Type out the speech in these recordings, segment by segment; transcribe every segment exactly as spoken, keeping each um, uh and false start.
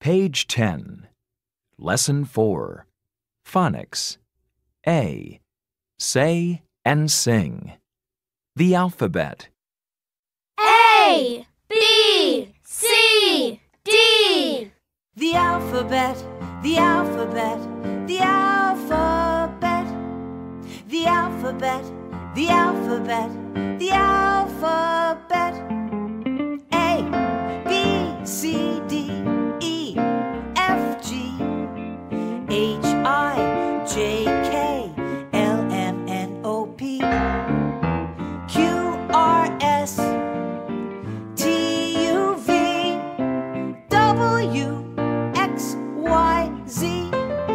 Page ten. Lesson four. Phonics. A. Say and sing. The alphabet. A, B, C, D. The alphabet, the alphabet, the alphabet. The alphabet, the alphabet, the alphabet. A, B, C, D, E, F, G, H, I, J, K, L, M, N, O, P, Q, R, S, T, U, V, W, X, Y, Z.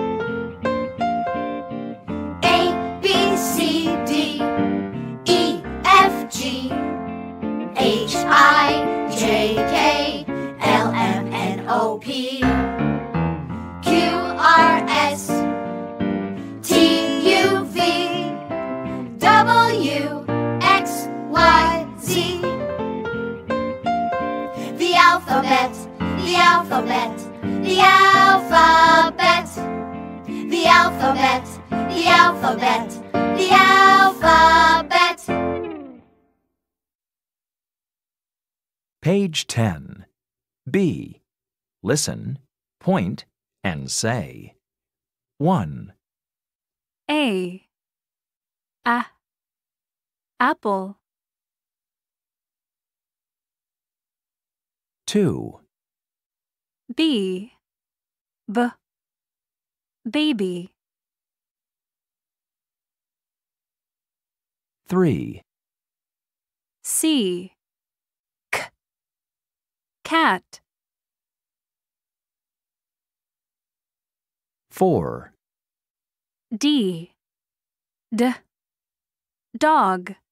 A, B, C, D, E, F, G, H, I, J, K, L, M, N, O, P, Q, R, S, T, U, V, W, X, Y, Z. The alphabet, the alphabet, the alphabet. The alphabet, the alphabet, the alphabet. Page ten. B. Listen, point, and say. one. A. A. Apple. two. B. B. Baby. three. C. K. Cat. four. D. D. Dog.